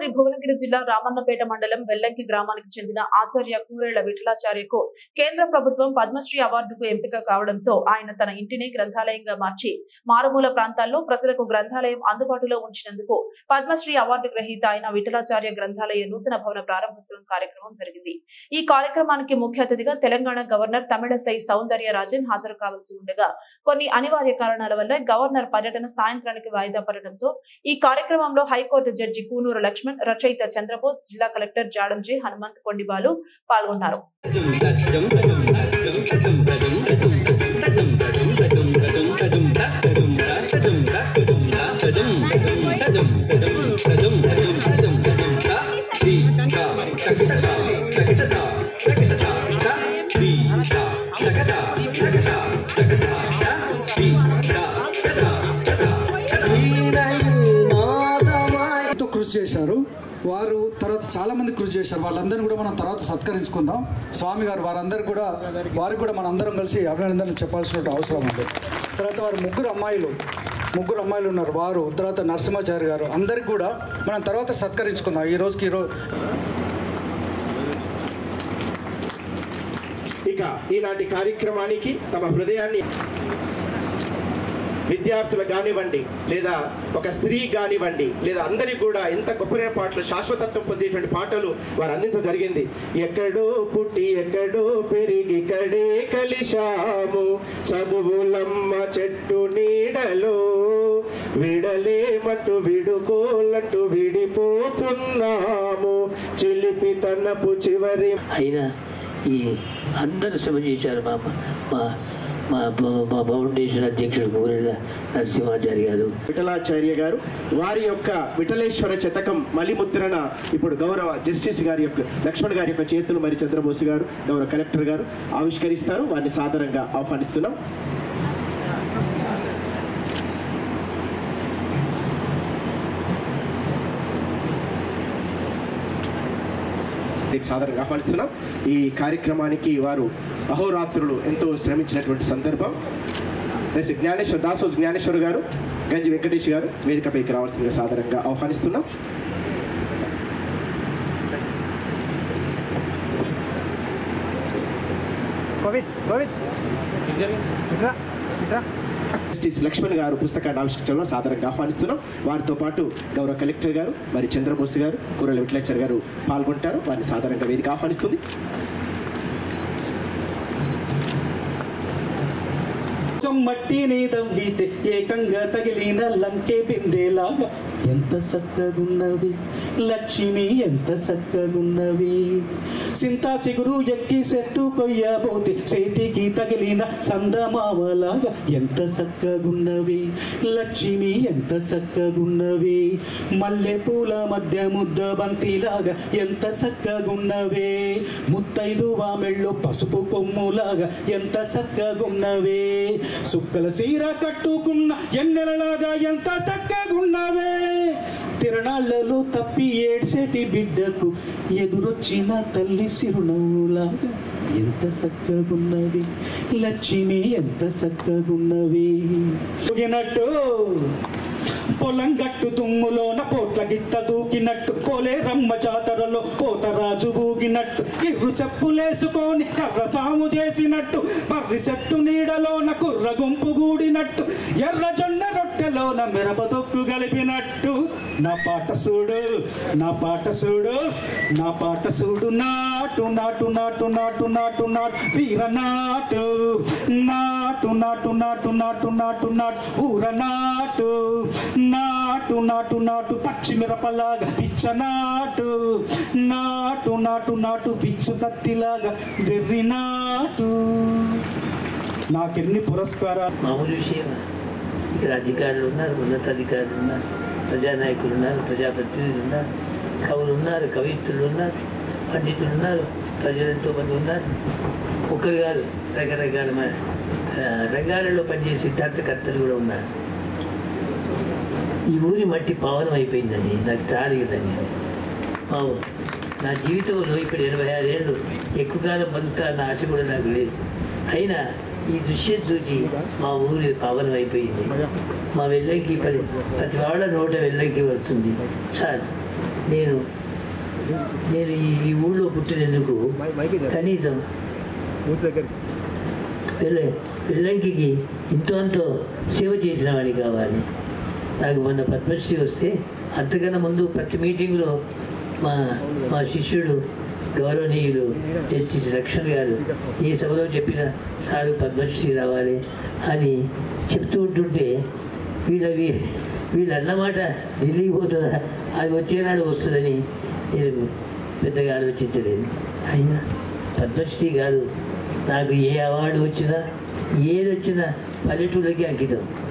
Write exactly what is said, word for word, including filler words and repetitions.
భద్రాద్రి భువనగిరి జిల్లా రామన్నపేట మండలం వెల్లంకి గ్రామానికి చెందిన ఆచార్య కూరేళ్ల విఠలాచార్యకు కేంద్ర ప్రభుత్వం పద్మశ్రీ అవార్డుకు ఎంపిక కావడంతో ఆయన తన ఇంటిని గ్రంథాలయంగా మార్చి మారుమూల ప్రాంతాల్లో ప్రజలకు గ్రంథాలయం అందుబాటులో ఉంచినందుకు పద్మశ్రీ అవార్డు గ్రహీత అయిన విఠలాచార్య గ్రంథాలయ నూతన భవన ప్రారంభోత్సవం కార్యక్రమం జరిగింది. ఈ కార్యక్రమానికి ముఖ్య అతిథిగా తెలంగాణ గవర్నర్ తమిళసై సౌందర్య రాజన్ హాజరు కావాల్సి ఉండగా కొన్ని అనివార్య కారణాల వల్ల గవర్నర్ పర్యటన సాయంత్రానికి వాయిదా పడడంతో ఈ కార్యక్రమంలో హైకోర్టు జడ్జి కూనూరు లక్ష్మణ్, రచయిత చంద్రబోస్, జిల్లా కలెక్టర్ జాడంజీ హనుమంత్ కొండిబాలు పాల్గొన్నారు. కృషి చేశారు వారు, తర్వాత చాలా మంది కృషి చేశారు. వాళ్ళందరినీ కూడా మనం తర్వాత సత్కరించుకుందాం. స్వామి గారు వారందరికీ కూడా వారికి కూడా మనం అందరం కలిసి అభినందనలు చెప్పాల్సిన అవసరం ఉంది. తర్వాత వారు ముగ్గురు అమ్మాయిలు ముగ్గురు అమ్మాయిలు ఉన్నారు. వారు తర్వాత నరసింహాచారి గారు అందరికి కూడా మనం తర్వాత సత్కరించుకుందాం. ఈ రోజుకి ఈరోజు ఇక ఈనాటి కార్యక్రమానికి తమ హృదయాన్ని విద్యార్థులు కానివ్వండి, లేదా ఒక స్త్రీ కానివ్వండి, లేదా అందరికీ కూడా ఎంత గొప్ప పాటలు, శాశ్వతత్వం పొందేటువంటి పాటలు వారు అందించడం జరిగింది. ఎక్కడో పుట్టి ఎక్కడో పెరిగి ఇక్కడే కలిశాము, చదువులమ్మ చెట్టు నీడలో విడలేమంటూ విడుకోలంటూ విడిపోతున్నాము, చిలిపి తన్నపు చివరి అయినా ఈ అందరూ శ్రమ చేశారు. మా మా మా మా ఫౌండేషన్ అధ్యక్షుడు కూరేళ్ల నరసింహాచారి గారు, విఠలాచార్య గారు, వారి యొక్క విఠలేశ్వర శతకం మలిముద్రణ ఇప్పుడు గౌరవ జస్టిస్ గారి యొక్క లక్ష్మణ్ గారి యొక్క చేతులు మరి చంద్రబోస్ గారు, గౌరవ కలెక్టర్ గారు ఆవిష్కరిస్తారు. వారిని సాదరంగా ఆహ్వానిస్తున్నాం. సాదరంగా ఆహ్వానిస్తున్నాం. ఈ కార్యక్రమానికి వారు అహోరాత్రులు ఎంతో శ్రమించినటువంటి సందర్భం. జ్ఞానేశ్వర దాసో జ్ఞానేశ్వర్ గారు, గంజి వెంకటేష్ గారు వేదికపైకి రావాల్సిందిగా సాదరంగా ఆహ్వానిస్తున్నాం. జస్టిస్ లక్ష్మణ్ గారు పుస్తకాన్ని ఆవిష్కరించడంలో సాదరంగా ఆహ్వానిస్తున్నాం. వారితో పాటు గౌరవ కలెక్టర్ గారు మరి చంద్రబోస్ గారు, కూరేళ్ల విఠలాచార్య గారు పాల్గొంటారు. వారిని సాదరంగా వేదిక ఆహ్వానిస్తుంది. మట్టిని దవ్వితే ఏకంగా తగిలిన లంకే బిందేలాగా ఎంత చక్కగున్నవి లక్ష్మి, ఎంత చక్కగున్నవి. సింతా సిగురు ఎక్కి చెట్టు కొయ్యబోతే చేతికి తగిలిన సందమావలాగా ఎంత చక్కగున్నవి లక్ష్మి, ఎంత చక్కగున్నవి. మల్లె పూల మధ్య ముద్ద బంతిలాగా ఎంత చక్కగున్నవే, ముత్తైదు వామెళ్ళు పసుపు కొమ్ములాగా ఎంత చక్కగున్నవే. సుక్కల సీర కట్టుకున్న ఎన్నెలలాగా ఎంత చక్కగున్నవే. తిరణాళ్లలో తప్పి ఏడ్సేటి బిడ్డకు ఎదురొచ్చిన తల్లి సిరునవ్వులాగా ఎంత చక్కగున్నవి లక్ష్మి, ఎంత చక్కగున్నవి. ఊగినట్టు పొలం గట్టు దుమ్ములోన పోట్ల గిత్త దూకినట్టు, కోలే రమ్మ జాతరలో కోతరాజు ఊగినట్టు, ఇర్రు చెప్పులేసుకొని కర్ర సాము చేసినట్టు, మర్రి చెట్టు నీడలోన కుర్ర గుంపు గూడినట్టు, ఎర్ర జొన్న రొట్టెలోన మిరప దొక్కు గలిపినట్టు. నా పాట చూడు, నా పాట చూడు, నా పాట చూడు. నాటు నాటు నాటు నాటు నాటు నాటు వీర నాటు, నాటు నాటు నాటు నాటు నాటు నాటు ఊర నాటు, నాటు నాటు నాటు పక్షి మిరపలాగా పిచ్చ నాటు, నాటు నాటు నాటు పిచ్చు కత్తిలాగా వెర్రి నాటు. నాకెన్ని పురస్కారాలు. మామూలు విషయం. ఇక్కడ అధికారులు ఉన్నారు, ఉన్నతాధికారులు ఉన్నారు, ప్రజానాయకులు ఉన్నారు, ప్రజాప్రతినిధులు ఉన్నారు, కవులు ఉన్నారు, కవిత్రులు ఉన్నారు, పండితులు ఉన్నారు, ప్రజలు ఎంతో మంది ఉన్నారు. ఒకరు గారు రకరకాల రంగాలలో పనిచేసే సిద్ధాంతకర్తలు కూడా ఉన్నారు. ఈ ఊరి మట్టి పావనం అయిపోయిందండి. నాకు చాలిగదండి మా ఊరు. నా జీవితంలో ఇప్పుడు ఎనభై ఆరు ఏళ్ళు ఎక్కువ కాలం బతుకుతా అన్న ఆశ కూడా నాకు లేదు. అయినా ఈ దృశ్యం చూసి మా ఊరి పావనం అయిపోయింది. మా వెళ్ళకి పది ప్రతి వాళ్ళ నోట వెళ్ళకి వస్తుంది. చాలు నేను నేను ఈ ఈ ఊళ్ళో పుట్టినందుకు కనీసం పిల్ల పిల్లంకి ఇంతో అంతో సేవ చేసిన వాడిని కావాలి. నాకు మొన్న పద్మశ్రీ వస్తే అంతకన్నా ముందు ప్రతి మీటింగ్లో మా మా శిష్యుడు గౌరవనీయులు జస్టిస్ రక్షణ్ గారు ఈ సభలో చెప్పిన సారు పద్మశ్రీ రావాలి అని చెప్తూ ఉంటుంటే వీళ్ళ వీళ్ళు అన్నమాట ఢిల్లీకి పోతుందా, అది వచ్చేనాడు వస్తుందని నేను పెద్దగా ఆలోచించలేదు. అయినా పద్మశ్రీ గారు నాకు ఏ అవార్డు వచ్చినా ఏది వచ్చినా పల్లెటూళ్ళకి అంకితం.